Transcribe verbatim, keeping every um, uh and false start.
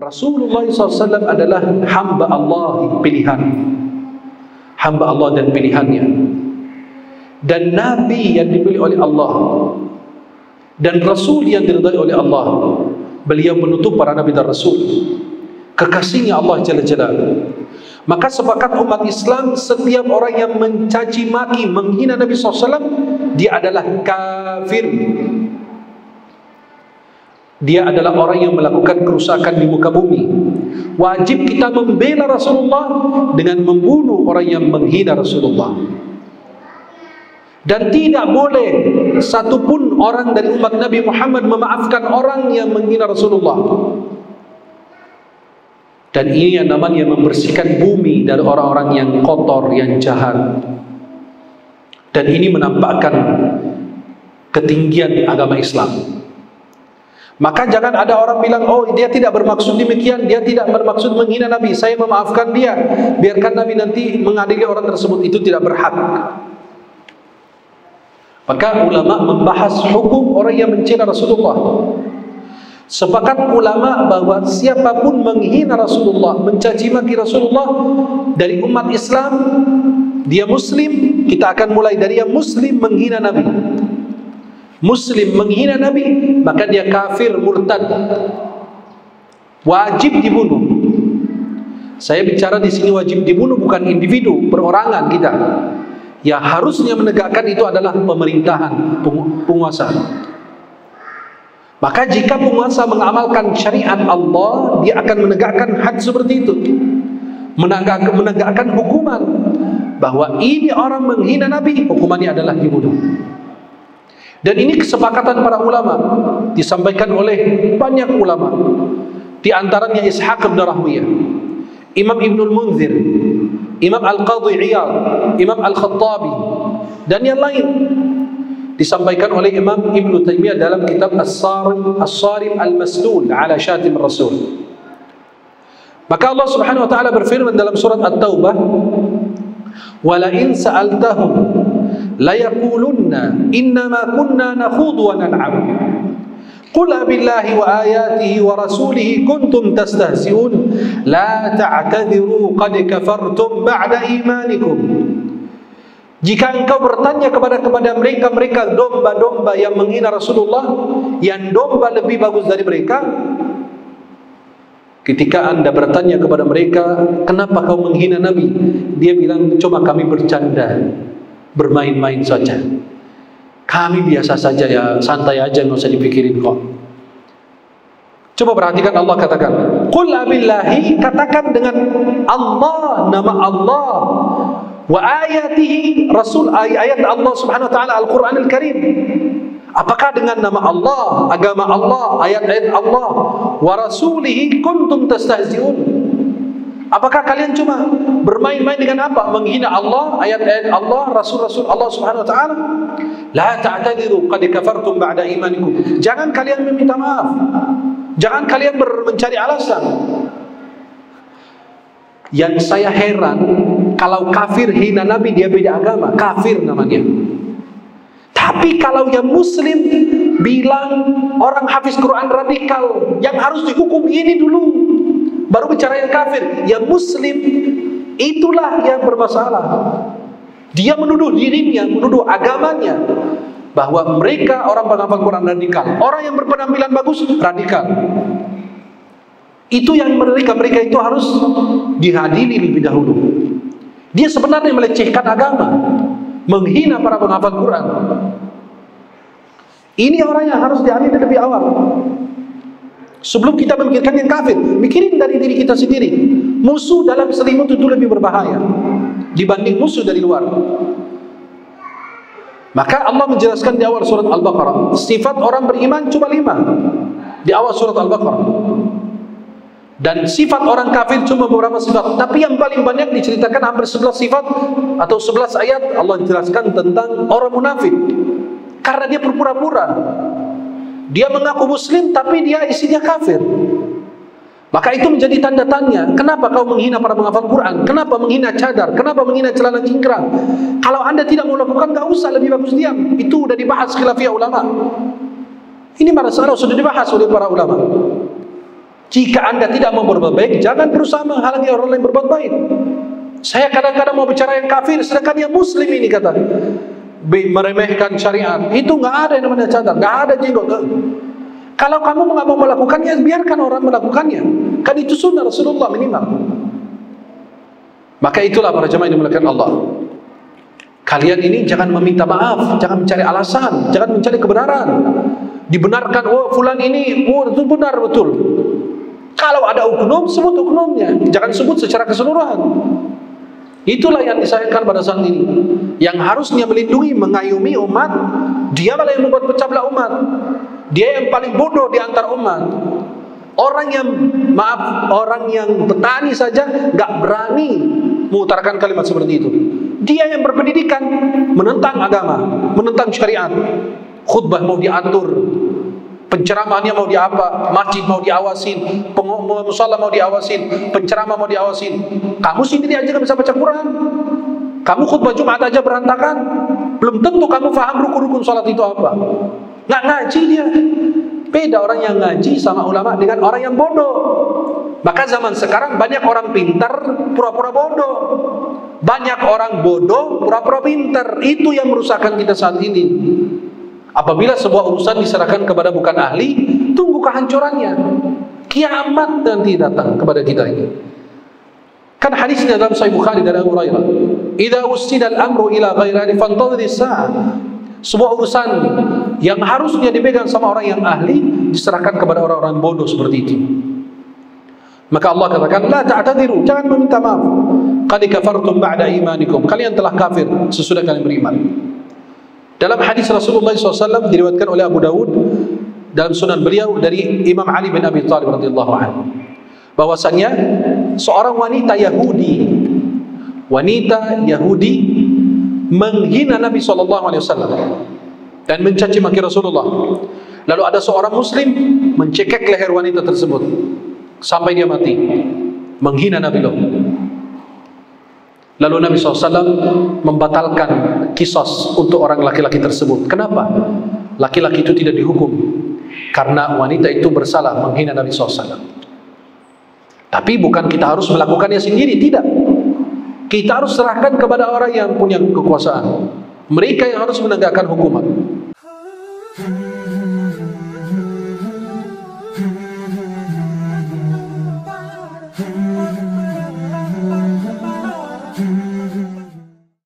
Rasulullah shallallahu alaihi wasallam adalah hamba Allah pilihan, hamba Allah dan pilihannya, dan Nabi yang dipilih oleh Allah, dan Rasul yang diridai oleh Allah. Beliau menutup para Nabi dan Rasul, kekasihnya Allah Jalla Jalaluhu. Maka sepakat umat Islam, setiap orang yang mencaci maki, menghina Nabi shallallahu alaihi wasallam, dia adalah kafir. Dia adalah orang yang melakukan kerusakan di muka bumi. Wajib kita membela Rasulullah dengan membunuh orang yang menghina Rasulullah. Dan tidak boleh satupun orang dari umat Nabi Muhammad memaafkan orang yang menghina Rasulullah. Dan ini yang namanya membersihkan bumi dari orang-orang yang kotor, yang jahat. Dan ini menampakkan ketinggian agama Islam. Maka jangan ada orang bilang, oh dia tidak bermaksud demikian, dia tidak bermaksud menghina Nabi, saya memaafkan dia, biarkan Nabi nanti mengadili orang tersebut. Itu tidak berhak. Maka ulama membahas hukum orang yang mencela Rasulullah. Sepakat ulama bahwa siapapun menghina Rasulullah, mencaci maki Rasulullah dari umat Islam, dia Muslim. Kita akan mulai dari yang Muslim menghina Nabi. Muslim menghina Nabi, maka dia kafir, murtad, wajib dibunuh. Saya bicara di sini wajib dibunuh bukan individu, perorangan kita. Yang harusnya menegakkan itu adalah pemerintahan, penguasa. Maka jika penguasa mengamalkan syariat Allah, dia akan menegakkan had seperti itu, menegakkan, menegakkan hukuman bahwa ini orang menghina Nabi, hukumannya adalah dibunuh. Dan ini kesepakatan para ulama, disampaikan oleh banyak ulama, di antaranya Ishaq bin Rahwiyah, Imam Ibnul Munzir, Imam Al-Qadhi Iyad, Imam Al-Khattabi, dan yang lain. Disampaikan oleh Imam Ibn Taymiyah dalam kitab As-Sarim As-Sarim Al-Maslul ala Syatim Rasul. Maka Allah Subhanahu wa taala berfirman dalam surat At-Taubah, "Wa la in sa'altahum la yaqulunna innama kunna nakhudhu wa nal'ab. Qul billahi wa ayatihi wa rasulihi kuntum tastahzi'un la ta'tadhiru qad kafartum ba'da imanikum." Jika engkau bertanya kepada kepada mereka mereka domba-domba yang menghina Rasulullah, yang domba lebih bagus dari mereka, ketika anda bertanya kepada mereka, kenapa kau menghina Nabi? Dia bilang, cuma kami bercanda, bermain-main saja. Kami biasa saja ya, santai aja, nggak usah dipikirin kok. Coba perhatikan Allah katakan, Qul abillahi, katakan dengan Allah, nama Allah, wa ayatihi, Rasul, ayat Allah Subhanahu wa taala Al-Qur'an Al-Karim. Apakah dengan nama Allah, agama Allah, ayat-ayat Allah, wa rasulihi kuntum tastahzi'un? Apakah kalian cuma bermain-main dengan apa? Menghina Allah, ayat-ayat Allah, rasul-rasul Allah Subhanahu wa taala? La ta'tadiru qad kafartum ba'da imanikum. Jangan kalian meminta maaf. Jangan kalian mencari alasan. Yang saya heran, kalau kafir hina Nabi, dia beda agama, kafir namanya. Tapi kalau yang Muslim bilang orang hafiz Quran radikal, yang harus dihukum ini dulu, baru bicara yang kafir. Yang Muslim itulah yang bermasalah. Dia menuduh dirinya, menuduh agamanya, bahwa mereka orang penghafal Quran radikal, orang yang berpenampilan bagus radikal. Itu yang mereka mereka itu harus dihadiri lebih dahulu. Dia sebenarnya melecehkan agama, menghina para penghafal Quran. Ini orang yang harus dihadiri lebih awal. Sebelum kita memikirkan yang kafir, mikirin dari diri kita sendiri. Musuh dalam selimut itu lebih berbahaya dibanding musuh dari luar. Maka Allah menjelaskan di awal surat Al-Baqarah, sifat orang beriman cuma lima di awal surat Al-Baqarah. Dan sifat orang kafir cuma beberapa sifat. Tapi yang paling banyak diceritakan hampir sebelas sifat atau sebelas ayat Allah jelaskan tentang orang munafik. Karena dia berpura-pura, dia mengaku muslim tapi dia isinya kafir. Maka itu menjadi tanda tanya, kenapa kau menghina para penghafal Quran? Kenapa menghina cadar? Kenapa menghina celana cingkrang? Kalau anda tidak mau lakukan, gak usah, lebih bagus diam. Itu sudah dibahas khilafiyah ulama. Ini masalah sudah dibahas oleh para ulama. Jika Anda tidak mau berbuat baik, jangan berusaha menghalangi orang lain berbuat baik. Saya kadang-kadang mau bicara yang kafir, sedangkan yang muslim ini kata meremehkan syariat. Itu nggak ada yang namanya cadar, nggak ada jenggot. Kalau kamu nggak mau melakukannya, biarkan orang melakukannya. Kan itu sunnah Rasulullah minimal. Maka itulah para jemaah yang dimuliakan Allah. Kalian ini jangan meminta maaf, jangan mencari alasan, jangan mencari kebenaran. Dibenarkan, oh fulan ini, oh itu benar betul. Kalau ada oknum, sebut oknumnya, jangan sebut secara keseluruhan. Itulah yang disayangkan pada saat ini. Yang harusnya melindungi, mengayomi umat, dia malah yang membuat pecah belah umat. Dia yang paling bodoh di antara umat. Orang yang, maaf, orang yang petani saja nggak berani mengutarakan kalimat seperti itu. Dia yang berpendidikan menentang agama, menentang syariat. Khutbah mau diatur, penceramahannya mau diapa, masjid mau diawasin, musala mau diawasin, penceramah mau diawasin. Kamu sendiri aja nggak bisa baca Quran. Kamu khutbah Jumat aja berantakan. Belum tentu kamu faham rukun-rukun salat itu apa. Nggak ngaji dia. Beda orang yang ngaji sama ulama dengan orang yang bodoh. Maka zaman sekarang banyak orang pintar pura-pura bodoh. Banyak orang bodoh pura-pura pintar. Itu yang merusakkan kita saat ini. Apabila sebuah urusan diserahkan kepada bukan ahli, tunggu kehancurannya. Kiamat nanti datang kepada kita ini. Kan hadisnya dalam Sahih Bukhari dari Abu Hurairah, "Idza usnida al-amru ila ghairihi fantadhir as-sa'ah." Sebuah urusan yang harusnya dipegang sama orang yang ahli diserahkan kepada orang-orang bodoh seperti itu. Maka Allah katakan, "La ta'tadiru," jangan meminta maaf. "Qad kafartum ba'da imanikum." Kalian telah kafir sesudah kalian beriman. Dalam hadis Rasulullah shallallahu alaihi wasallam diriwayatkan oleh Abu Dawud dalam sunan beliau dari Imam Ali bin Abi Thalib radhiyallahu anhu, bahwasannya seorang wanita Yahudi, wanita Yahudi menghina Nabi shallallahu alaihi wasallam dan mencaci maki Rasulullah. Lalu ada seorang Muslim mencekek leher wanita tersebut sampai dia mati, menghina Nabi loh. Lalu Nabi shallallahu alaihi wasallam membatalkan kisos untuk orang laki-laki tersebut. Kenapa? Laki-laki itu tidak dihukum karena wanita itu bersalah menghina Nabi shallallahu alaihi wasallam. Tapi bukan kita harus melakukannya sendiri, tidak. Kita harus serahkan kepada orang yang punya kekuasaan. Mereka yang harus menegakkan hukuman.